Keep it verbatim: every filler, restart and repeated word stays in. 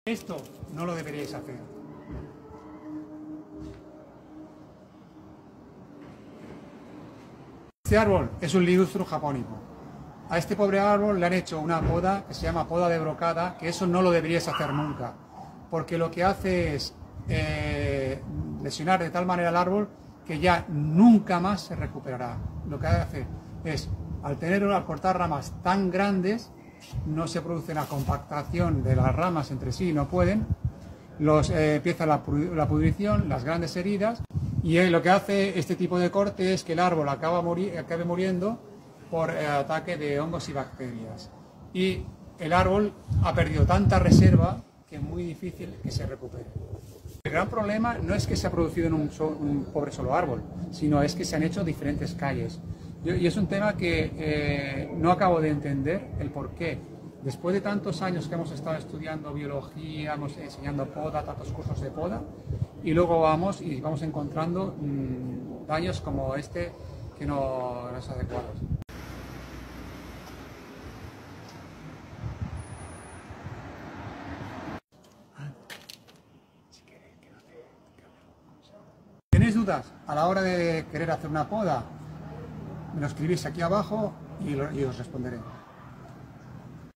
Esto no lo deberíais hacer. Este árbol es un Liustrum japónico. A este pobre árbol le han hecho una poda que se llama poda de brocada, que eso no lo deberíais hacer nunca, porque lo que hace es eh, lesionar de tal manera el árbol que ya nunca más se recuperará. Lo que hace es, al tener al cortar ramas tan grandes, no se produce la compactación de las ramas entre sí, no pueden, los, eh, empieza la, la pudrición, las grandes heridas, y eh, lo que hace este tipo de corte es que el árbol acaba muri acabe muriendo por eh, ataque de hongos y bacterias. Y el árbol ha perdido tanta reserva que es muy difícil que se recupere. El gran problema no es que se ha producido en un, so, un pobre solo árbol, sino es que se han hecho diferentes calles. Y es un tema que eh, no acabo de entender el por qué. Después de tantos años que hemos estado estudiando biología, hemos enseñando poda, tantos cursos de poda, y luego vamos y vamos encontrando mmm, daños como este que no, no es adecuado. ¿Tenéis dudas a la hora de querer hacer una poda? Me lo escribís aquí abajo y, lo, y os responderé.